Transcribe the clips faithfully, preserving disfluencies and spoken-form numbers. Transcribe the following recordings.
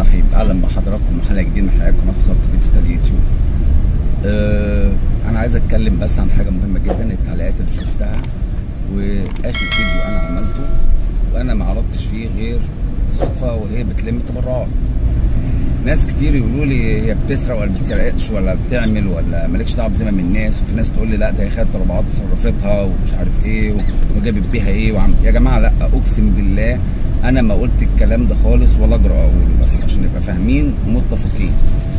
الرحيم. اهلا بحضراتكم حلقه جديده من حلقات قناه خط بيت اليوتيوب. أه انا عايز اتكلم بس عن حاجه مهمه جدا، التعليقات اللي شفتها واخر فيديو انا عملته وانا ما عرضتش فيه غير صدفه وهي بتلم تبرعات. ناس كتير يقولوا لي هي بتسرق ولا بتسرقش ولا بتعمل ولا مالكش دعوه بزمن الناس، وفي ناس تقول لي لا ده هي خدت تبرعات صرفتها ومش عارف ايه وجابت بيها ايه وعملت. يا جماعه لا، اقسم بالله انا ما قلت الكلام ده خالص ولا اجرأ اقوله، بس عشان نبقى فاهمين ومتفقين.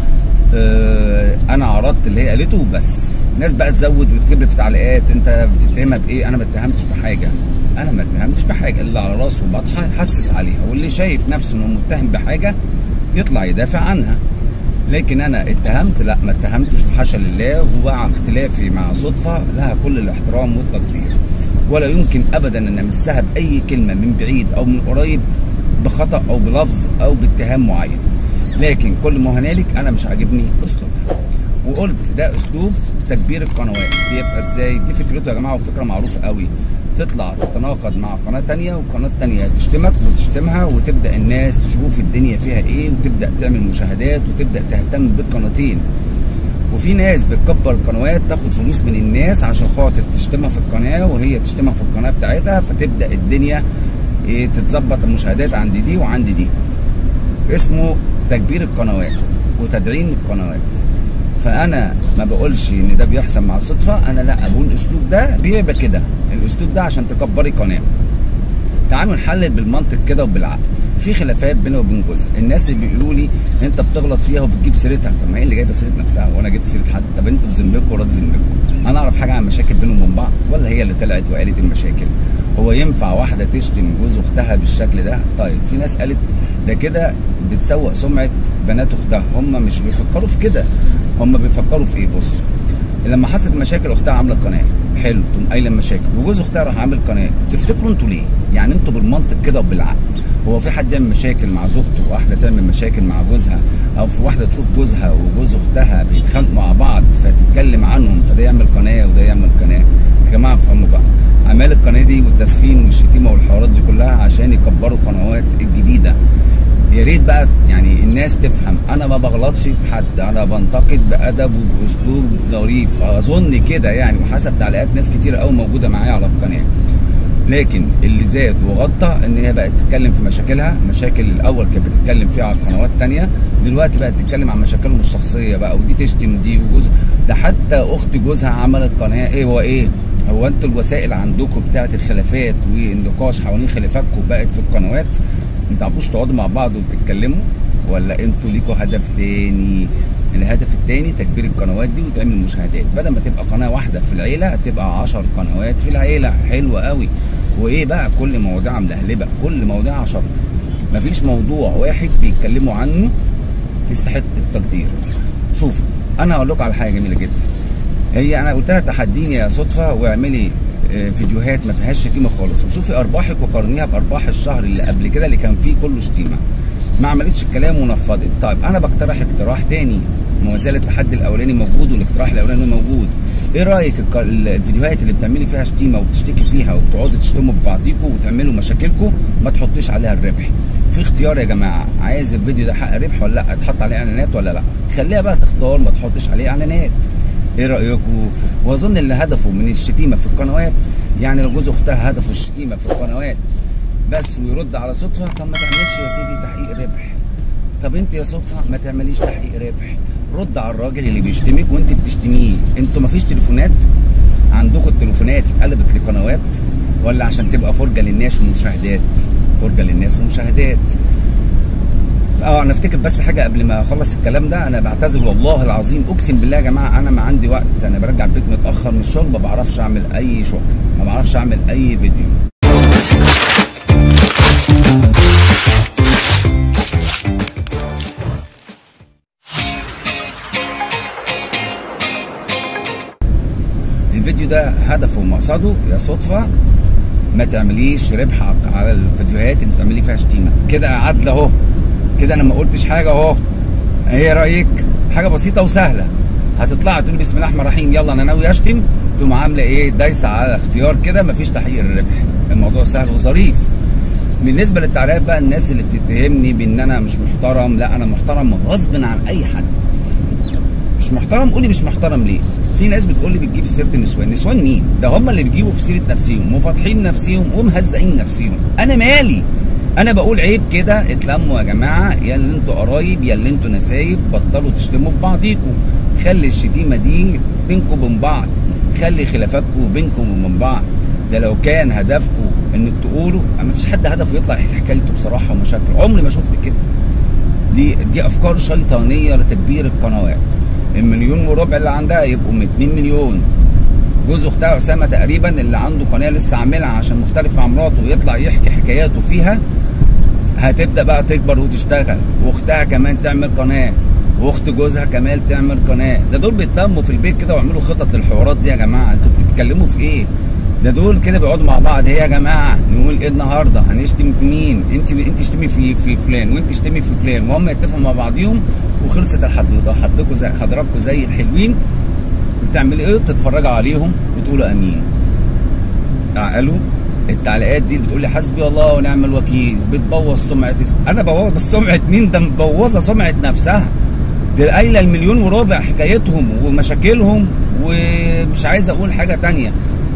أه انا عرضت اللي هي قالته بس. ناس بقى تزود وتكتب لي في تعليقات انت بتتهمها بايه؟ انا ما اتهمتش بحاجه، انا ما اتهمتش بحاجه، اللي على راسه بطحه يحسس عليها، واللي شايف نفسه انه متهم بحاجه يطلع يدافع عنها. لكن انا اتهمت؟ لا، ما اتهمتش، وحاشا لله. ومع اختلافي مع صدفه لها كل الاحترام والتقدير، ولا يمكن ابدا ان امسها باي كلمه من بعيد او من قريب بخطا او بلفظ او باتهام معين. لكن كل ما هنالك انا مش عاجبني اسلوبها، وقلت ده اسلوب تكبير القنوات. بيبقى ازاي؟ دي فكرته يا جماعه، وفكره معروفه قوي. تطلع تتناقض مع قناه ثانيه وقناه ثانيه تشتمك وتشتمها، وتبدا الناس تشوف الدنيا فيها ايه وتبدا تعمل مشاهدات وتبدا تهتم بالقناتين. وفي ناس بتكبر القنوات تاخد فلوس من الناس عشان خاطر تشتمها في القناه وهي تشتمها في القناه بتاعتها، فتبدا الدنيا ايه تتظبط المشاهدات عند دي وعند دي. اسمه تكبير القنوات وتدعيم القنوات. فانا ما بقولش ان ده بيحصل مع صدفه، انا لا بقول الاسلوب ده بيبقى كده، الاسلوب ده عشان تكبري قناه. تعالوا نحلل بالمنطق كده وبالعقل. في خلافات بيني وبين جوزها، الناس اللي بيقولوا لي انت بتغلط فيها وبتجيب سيرتها. طب ما هي اللي جايبه سيره نفسها وانا جبت سيره حد؟ طب انتوا بذمتكم وراضي ذمتكم؟ انا اعرف حاجه عن مشاكل بينهم وبين بعض ولا هي اللي طلعت وقالت المشاكل؟ هو ينفع واحده تشتم جوز اختها بالشكل ده؟ طيب في ناس قالت ده كده بتسوق سمعه بنات اختها. هم مش بيفكروا في كده، هم بيفكروا في ايه؟ بص، لما حصلت مشاكل اختها عامله قناه حلو، تقوم قايله مشاكل وجوز اختها راح عامل قناه. تفتكروا انتوا ليه؟ يعني انتوا بالمنطق كده وبالعقل، هو في حد يعمل مشاكل مع زوجته وواحده تعمل مشاكل مع جوزها، او في واحده تشوف جوزها وجوز اختها بيتخانقوا مع بعض فتتكلم عنهم فده يعمل قناه وده يعمل قناه؟ يا جماعه افهموا بقى، اعمال القناه دي والتسخين والشتيمه والحوارات دي كلها عشان يكبروا القنوات الجديده. يا ريت بقى يعني الناس تفهم، انا ما بغلطش في حد، انا بنتقد بادب وباسلوب ظريف اظن كده يعني، وحسب تعليقات ناس كتير قوي موجوده معايا على القناه. لكن اللي زاد وغطى ان هي بقت تتكلم في مشاكلها، مشاكل الاول كانت بتتكلم فيها على قنوات ثانيه، دلوقتي بقت تتكلم عن مشاكلهم الشخصيه بقى، ودي تشتم دي وجوزها. ده حتى اخت جوزها عملت قناه. ايه هو ايه؟ هو انتوا الوسائل عندكم بتاعت الخلافات والنقاش حوالين خلافاتكم بقت في القنوات؟ ما تعرفوش تقعدوا مع بعض وتتكلموا؟ ولا انتوا ليكوا هدف تاني؟ الهدف التاني تكبير القنوات دي وتعمل مشاهدات، بدل ما تبقى قناه واحده في العيله هتبقى عشر قنوات في العيله. حلوه قوي. وايه بقى؟ كل مواضيع ملهلبه، كل مواضيع شرط، مفيش موضوع واحد بيتكلموا عنه يستحق التقدير. شوفوا انا هقول لكم على حاجه جميله جدا. هي انا قلت لها تحديني يا صدفه واعملي فيديوهات ما فيهاش شتيمه خالص وشوفي ارباحك وقارنيها بارباح الشهر اللي قبل كده اللي كان فيه كله شتيمه. ما عملتش الكلام ونفضت. طيب انا بقترح اقتراح تاني، ما زال التحدي الاولاني موجود والاقتراح الاولاني موجود. ايه رايك الفيديوهات اللي بتعملي فيها شتيمه وبتشتكي فيها وبتقعدوا تشتموا في بعضيكم وتعملوا مشاكلكم ما تحطيش عليها الربح؟ في اختيار يا جماعه، عايز الفيديو ده حق ربح ولا لا؟ تحط عليه اعلانات ولا لا؟ خليها بقى تختار، ما تحطش عليه اعلانات. ايه رايكم؟ واظن اللي هدفه من الشتيمه في القنوات، يعني لو جوز اختها هدفه الشتيمه في القنوات بس ويرد على صدفه، طب ما تعملش يا سيدي تحقيق ربح. طب انت يا صدفه ما تعمليش تحقيق ربح، رد على الراجل اللي بيشتمك وانت بتشتميه. انتوا ما فيش تليفونات عندكم؟ التليفونات اتقلبت لقنوات ولا عشان تبقى فرجه للناس ومشاهدات؟ فرجه للناس ومشاهدات. اه انا افتكر بس حاجه قبل ما اخلص الكلام ده، انا بعتذر والله العظيم، اقسم بالله يا جماعه انا ما عندي وقت، انا برجع البيت متاخر من الشغل، ما بعرفش اعمل اي شغل، ما بعرفش اعمل اي فيديو. الفيديو ده هدفه ومقصده يا صدفه ما تعمليش ربح على الفيديوهات اللي بتعملي فيها شتيمه. كده عدل اهو، كده انا ما قلتش حاجه اهو. ايه رايك؟ حاجه بسيطه وسهله. هتطلعي تقولي بسم الله الرحمن الرحيم يلا انا ناوي اشتم، تقوم عامله ايه؟ دايسه على اختيار كده مفيش تحقيق الربح. الموضوع سهل وظريف. بالنسبه للتعليقات بقى، الناس اللي بتتهمني بان انا مش محترم، لا انا محترم غصب عن اي حد. مش محترم، قولي مش محترم ليه؟ في ناس بتقول لي بتجيب سيره النسوان، نسوان مين؟ ده هم اللي بيجيبوا في سيره نفسهم وفاتحين نفسهم ومهزقين نفسهم، انا مالي؟ انا بقول عيب كده، اتلموا يا جماعه، يا اللي انتوا قرايب يا اللي انتوا نسايب، بطلوا تشتموا في بعضيكم، خلي الشتيمه دي بينكم وبين بعض، خلي خلافاتكم بينكم وبين بعض. ده لو كان هدفكم انك تقولوا، ما فيش حد هدفه يطلع يحكي حكايته بصراحه ومشاكله، عمري ما شفت كده. دي دي افكار شيطانيه لتكبير القنوات. المليون وربع اللي عندها يبقوا من اتنين مليون. جوز اختها اسامه تقريبا اللي عنده قناه لسه عاملها عشان مختلف عن مراته ويطلع يحكي حكاياته فيها، هتبدا بقى تكبر وتشتغل، واختها كمان تعمل قناه، واخت جوزها كمان تعمل قناه. ده دول بيتلموا في البيت كده ويعملوا خطط للحوارات دي. يا جماعه انتوا بتتكلموا في ايه؟ ده دول كده بيقعدوا مع بعض، هي يا جماعه نقول ايه النهارده؟ هنشتم في مين؟ انت انت تشتمي في في فلان وانت تشتمي في فلان، وهم يتفقوا مع بعضيهم وخلصت الحدوته. حضرتكم زي حضراتكم زي الحلوين بتعملوا ايه؟ بتتفرجوا عليهم وتقولوا امين. تعالوا التعليقات دي بتقول لي حسبي الله ونعم الوكيل، بتبوظ سمعه. انا ببوظ سمعه مين؟ ده مبوظه سمعه نفسها. دي قايله المليون وربع حكايتهم ومشاكلهم، ومش عايز اقول حاجه تانيه.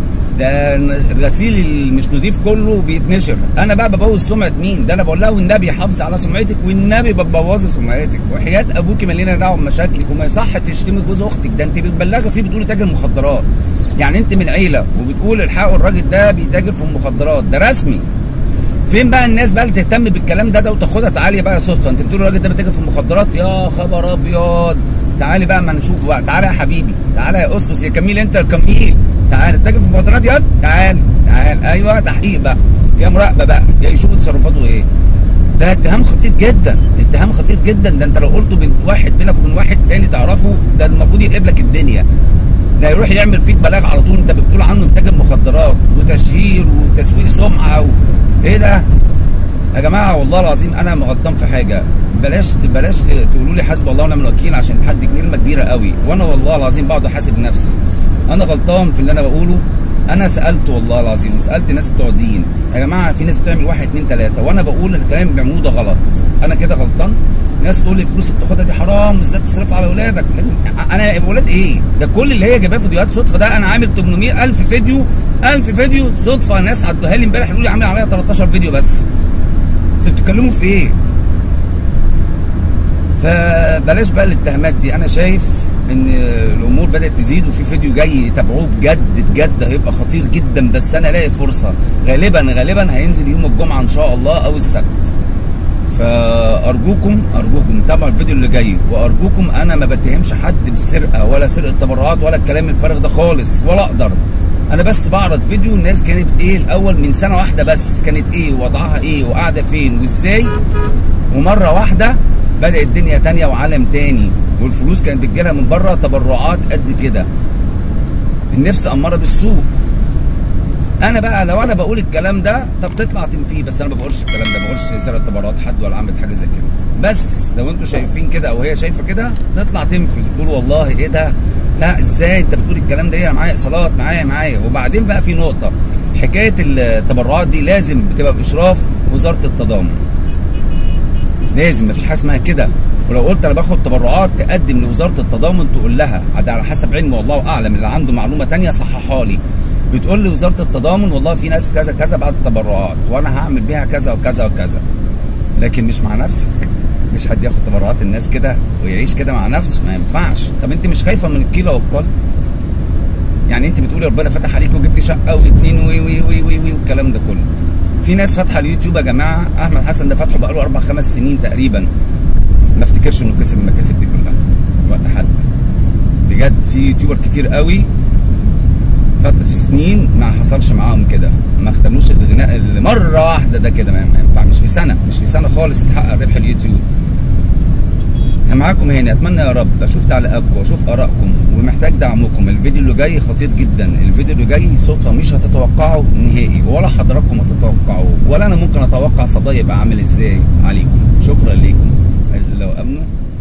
ده الغسيل اللي مش نضيف كله بيتنشر. انا بقى ببوظ سمعه مين؟ ده انا بقول لها والنبي حافظي على سمعتك، والنبي بتبوظي سمعتك، وحياه ابوكي مالينا دعوه بمشاكلك، وما يصح تشتمي جوز اختك. ده انت بتبلغي فيه بتقولي تاجر مخدرات، يعني انت من عيله وبتقول الحقوا الراجل ده بيتاجر في المخدرات، ده رسمي. فين بقى الناس بقى اللي تهتم بالكلام ده ده وتاخدها؟ تعالي بقى صدفه انت بتقول الراجل ده بيتاجر في المخدرات، يا خبر ابيض. تعالي بقى ما نشوف بقى، تعالى يا حبيبي، تعالى يا اسقس يا كميل، انت الكميل، تعالى تاجر في المخدرات ياض، تعالى تعالى. ايوه تحقيق بقى، يا مراقبه بقى، يا يشوفوا تصرفاته ايه. ده اتهام خطير جدا، اتهام خطير جدا. ده انت لو قلته بين واحد بينك وبين واحد تاني تعرفه، ده المفروض يقلب لك الدنيا. ده يروح يعمل فيك بلاغ على طول، انت بتقول عنه تاجر مخدرات وتشهير وتسويق سمعه و... ايه ده؟ يا جماعه والله العظيم انا ما غلطان في حاجه. بلاش بلاش تقولوا لي حسب الله ونعم الوكيل عشان حد كلمه كبيره قوي، وانا والله العظيم بقعد احاسب نفسي. انا غلطان في اللي انا بقوله. انا سالت والله العظيم وسالت ناس بتوع دين، يا جماعه في ناس بتعمل واحد اتنين تلاته، وانا بقول الكلام اللي بيعملوه ده غلط، انا كده غلطان؟ ناس تقول لي الفلوس اللي بتاخدها دي حرام وازاي تصرفها على اولادك. انا اولاد ايه؟ ده كل اللي هي جايباه فيديوهات صدفه. ده انا عامل تمنمية الف فيديو، الف فيديو صدفه. ناس عدوها لي امبارح يقولوا لي عامل عليا تلتاشر فيديو بس. انتوا بتتكلموا في ايه؟ فبلاش بقى الاتهامات دي. انا شايف ان الامور بدات تزيد، وفي فيديو جاي تابعوه بجد بجد هيبقى خطير جدا، بس انا الاقي فرصه غالبا غالبا هينزل يوم الجمعه ان شاء الله او السبت. فارجوكم ارجوكم تابعوا الفيديو اللي جاي، وارجوكم انا ما بتهمش حد بالسرقه ولا سرقه تبرعات ولا الكلام الفارغ ده خالص، ولا اقدر. انا بس بعرض فيديو الناس كانت ايه الاول من سنه واحده بس، كانت ايه وضعها ايه وقاعده فين وازاي، ومره واحده بدأت الدنيا تانية وعالم تاني، والفلوس كانت بتجيلها من بره تبرعات قد كده. النفس أمارة بالسوء. أنا بقى لو أنا بقول الكلام ده طب تطلع تنفيه، بس أنا ما بقولش الكلام ده، ما بقولش سرقة تبرعات حد ولا عملت حاجة زي كده. بس لو أنتوا شايفين كده أو هي شايفة كده تطلع تنفي، تقول والله إيه ده؟ لا إزاي أنت بتقول الكلام ده؟ إيه معايا إصالات معايا معايا. وبعدين بقى في نقطة، حكاية التبرعات دي لازم بتبقى بإشراف وزارة التضامن. لازم، مفيش حاجه اسمها كده. ولو قلت انا باخد تبرعات تقدم لوزاره التضامن تقول لها على حسب علم والله اعلم، اللي عنده معلومه ثانيه صححها لي. بتقول لي وزاره التضامن والله في ناس كذا كذا بعد التبرعات وانا هعمل بيها كذا وكذا وكذا، لكن مش مع نفسك. مش حد ياخد تبرعات الناس كده ويعيش كده مع نفسه، ما ينفعش. طب انت مش خايفه من الكيلو والقال؟ يعني انت بتقولي ربنا فتح عليك وجبت شقه واثنين وي وي وي وي وي والكلام ده كله. في ناس فاتحه اليوتيوب يا جماعه، احمد حسن ده فاتحه بقاله اربع خمس سنين تقريبا، ما افتكرش انه كسب المكاسب دي كلها وقت حد. بجد في يوتيوبر كتير قوي فتره في سنين ما حصلش معاهم كده، ما اختموش الغناء اللي مره واحده ده كده، ما ينفع. مش في سنه مش في سنه خالص يتحقق ربح اليوتيوب. معاكم هنا، اتمنى يا رب اشوف تعليقاتكم واشوف ارائكم، ومحتاج دعمكم. الفيديو اللي جاي خطير جدا، الفيديو اللي جاي صدفه مش هتتوقعوا نهائي، ولا حضراتكم هتتوقعوه، ولا انا ممكن اتوقع صدى يبقى عامل ازاي عليكم. شكرا ليكم، عز الله وامنه.